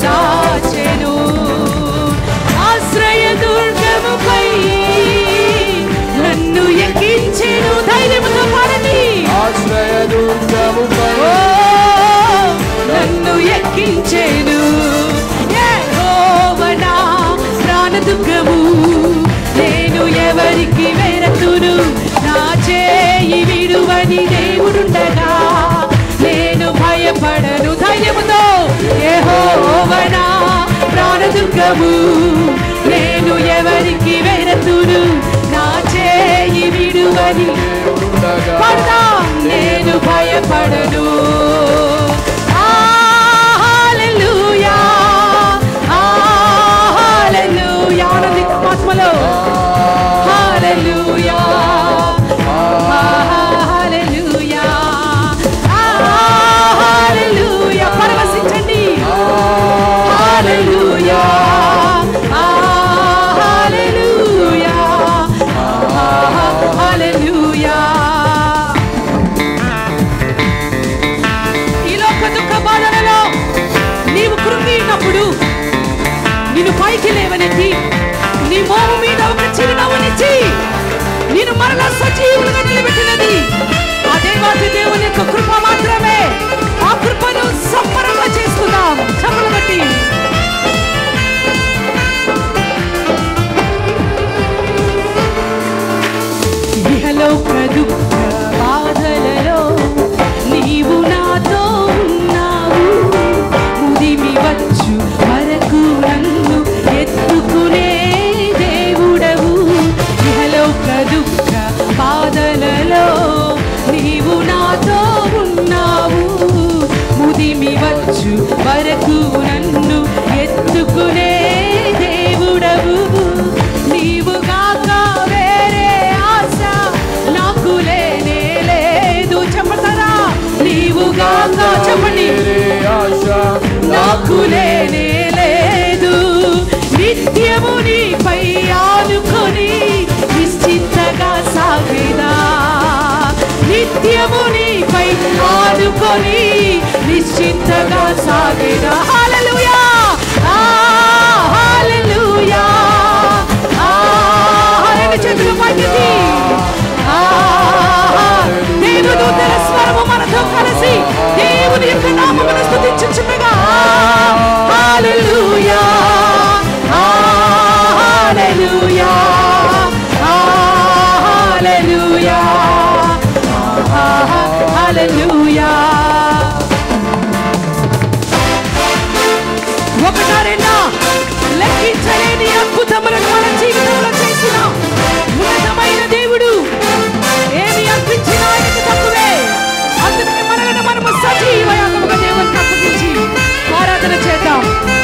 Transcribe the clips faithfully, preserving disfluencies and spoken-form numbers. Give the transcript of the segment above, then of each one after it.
దాచెను. ఆశ్రయ దుర్గముపై నన్ను ఎక్కించెను. ధైర్యముతో పాడండి. ఆశ్రయ దుర్గముపై నన్ను ఎక్కించెను. యెహోవా నా ప్రాణదుర్గము, నేను ఎవరికి వెరతును. నా చేయి విడువని దేవుడుండగా నేను భయపడను. ధైర్యముతో యెహోవా నా ప్రాణదుర్గము, నేను ఎవరికి వెరతును. నా చేయి విడువని పడదా నేను భయపడను. హల్లెలూయా హల్లెలూయా ఆత్మలో హల్లెలూయా హల్లెలూయా హల్లెలూయా పరవశించండి. హల్లెలూయా హల్లెలూయా హల్లెలూయా. ఈ లోక దుఃఖ బాధలలో నీవు కృంగినప్పుడు నిన్ను పైకి లేవనెత్తి నీ మోము మీద ఒక చిరునవ్వునిచ్చి నేను మరలా సజీవులుగా నిలబెట్టినది ఆ దేవాది దేవుని యొక్క కృప మాత్రమే. ఆ కృపను సంబరంగా చేసుకుందాం చప్పలు బట్టి. ఇహలోక దుఃఖ బాధలలో నీవు నాతో ఉన్నావు. ముదిమి వచ్చు వరకు నన్ను ఎత్తుకునే దేవుడవు. ఇహలోక దుఃఖ బాధలలో నీవు నాతో ఉన్నావు. ముదిమి వచ్చు వరకు నన్ను ఎత్తుకునే దేవుడవు. నీవు గాక వేరే ఆశ నాకు లేనే లేదు. చెప్పతారా? నీవు గాక చెప్పండి. నాకు లేనే లేదు. నిత్యము నీపై ఆనుకొని నిశ్చింతగా సాగేదా. నిత్యము నీపై ఆనుకొని నిశ్చింతగా సాగేదా. హల్లెలూయా హల్లెలూయా. రెండు చేతులు పైకెత్తి దేవదూతల స్వరము మనతో కలిసి దేవుని యొక్క నామమును స్తుతించుచుండగా హల్లెలూయా హల్లెలూయా హల్లెలూయా హల్లెలూయా. ఒకటా రెండా లెక్కించలేని అద్భుతములను మన జీవితంలో చేసిన ఉన్నతమైన దేవుడు. ఏమి అర్పించినా ఆయనకు తక్కువే. అందుకని మనలను మనము సజీవ యాగముగా దేవునికి అప్పగించి ఆరాధన చేద్దాం.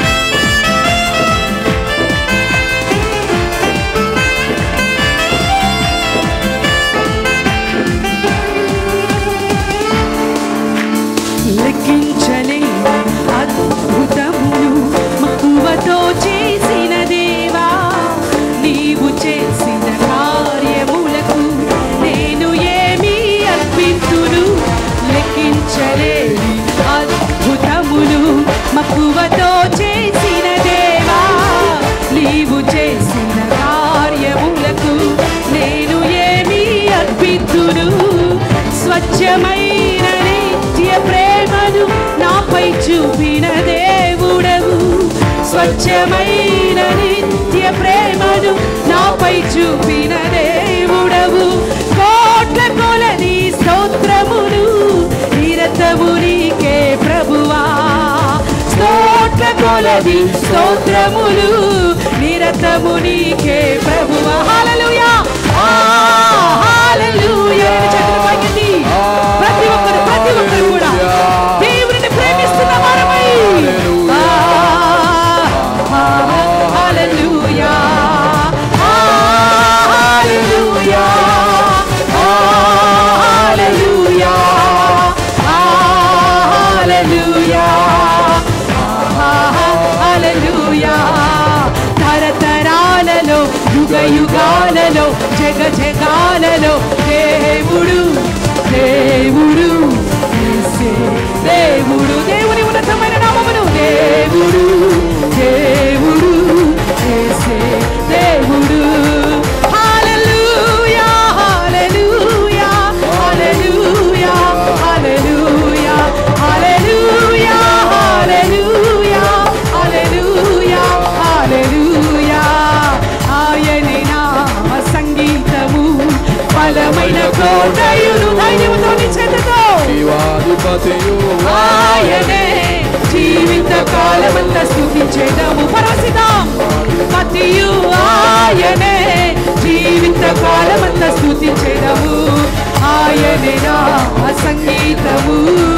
లెక్కించలేని అద్భుతములు మక్కువతో చేసిన దేవా, నీవు చేసిన కార్యములకు నేను ఏమి అర్పింతును. లెక్కించలేని అద్భుతములు మక్కువతో చేసిన దేవా, నీవు చేసిన కార్యములకు నేను ఏమి అర్పింతును. స్వచ్ఛమైన నిత్య ప్రేమను నాపై చూపిన దేవుడవు. స్వచ్ఛమైన నిత్య ప్రేమను నాపై చూపిన దేవుడవు. కోట్ల కొలది స్తోత్రములు నిరతము నీకే ప్రభువా. కోట్ల కొలది స్తోత్రములు నిరతము నీకే ప్రభువా. హల్లెలూయా హల్లెలూయా. ప్రతి ఒక్కరు ప్రతి ఒక్కరు కూడా దేవుని ప్రేమిస్తున్న వారమై హల్లెలూయా హల్లెలూయా హల్లెలూయా హల్లెలూయా హల్లెలూయా. తరతరాలలో యుగ యుగాలలో జగ జగాలలో దేవుడు దేవుడు దేవుడు దేవుని ఉన్నతమైన నామమును దేవుడు మతియు ఆయనే జీవిత కాలమంత స్తుతించేదము పరవశిద్దాం మతియు ఆయనే జీవిత కాలమంత స్తుతించేదము ఆయనే నా సంగీతము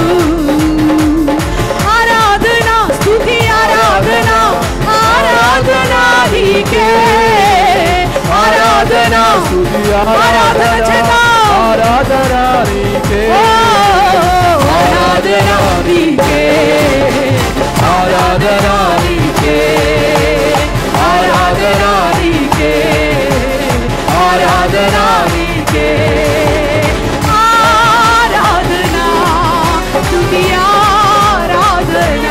ఆరాధన స్తుతి ఆరాధన ఆరాధన నీకే ఆరాధన స్తుతి ఆరాధన చేద్దాం ఆరాధన నీకే ఆరాధన నీకే ఆరాధన నీకే ఆరాధన నీకే ఆరాధన నీకే ఆరాధన స్తుతి ఆరాధన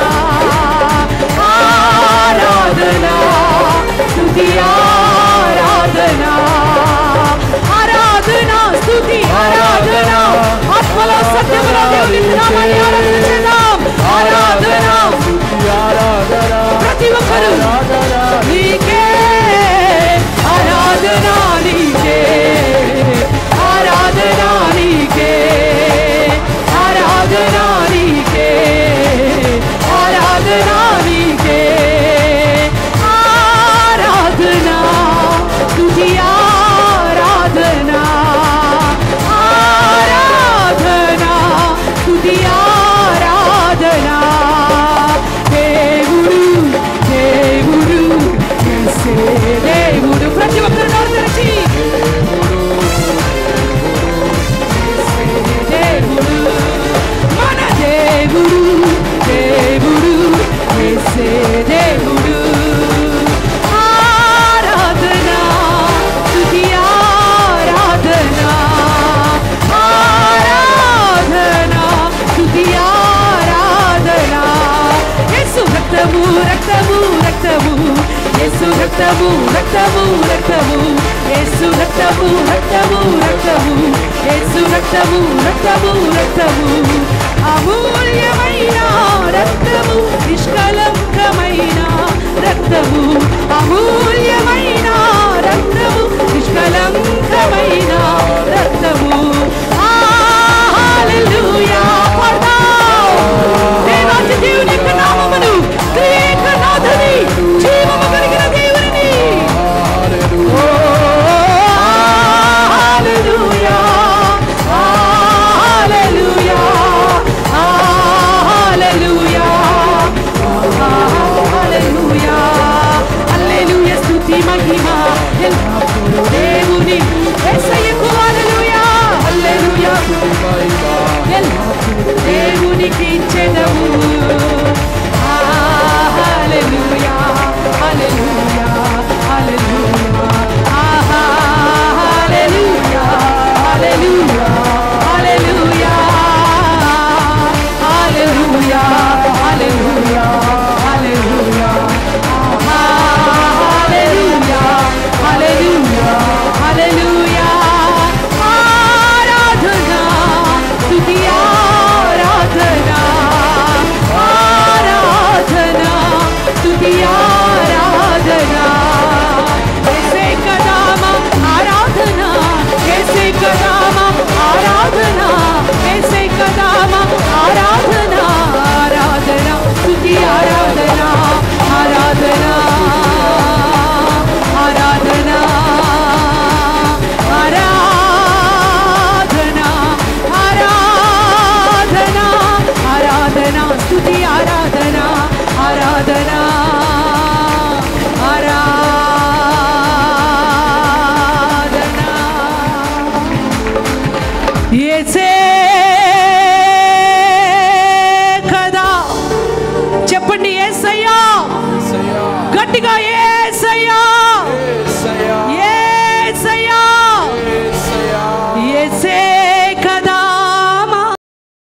ఆరాధన స్తుతి ఆరాధన ఆరాధన స్తుతి ఆరాధన ఆత్మలో సత్యములో దేవుని నామాన్ని ఆరాధన చేద్దాం ఆరాధన ఆరాధన ప్రతి ఒక్కరు నీకే ఆరాధన నీకే ఆరాధన నీకే ఆరాధన నీకే ఆరాధన నీకే ఆరాధన స్తుతి ఆరాధన ఆరాధన స్తుతి ఆరాధన దేవుడు దేవుడు యేసే దేవుడు ప్రతి ఒక్కరు నోరు తెరిచి యేసే దేవుడు మన దేవుడు దేవుడు యేసే దేవుడు ఆరాధన స్తుతి ఆరాధన ఆరాధన స్తుతి ఆరాధన యేసు రక్తము రక్తము రక్తము యేసు రక్తము రక్తము రక్తము యేసు రక్తము రక్తము రక్తము యేసు రక్తము రక్తము రక్తము అమూల్యమైన రక్తము నిష్కలంకమైన రక్తము అమూల్యమైన రక్తము నిష్కలంకమైన రక్తము హల్లెలూయా దేవాది దేవుని యొక్క నామమును త్రియేక నాథుని జీవము కలిగిన దేవుని హల్లెలూయా హల్లెలూయా హల్లెలూయా హల్లెలూయా హల్లెలూయా స్తుతి మహిమ ఎల్లప్పుడూ దేవుని యేసయ్యకు హల్లెలూయా హల్లెలూయా ఎల్లప్పుడూ దేవునికి ఇచ్చెదము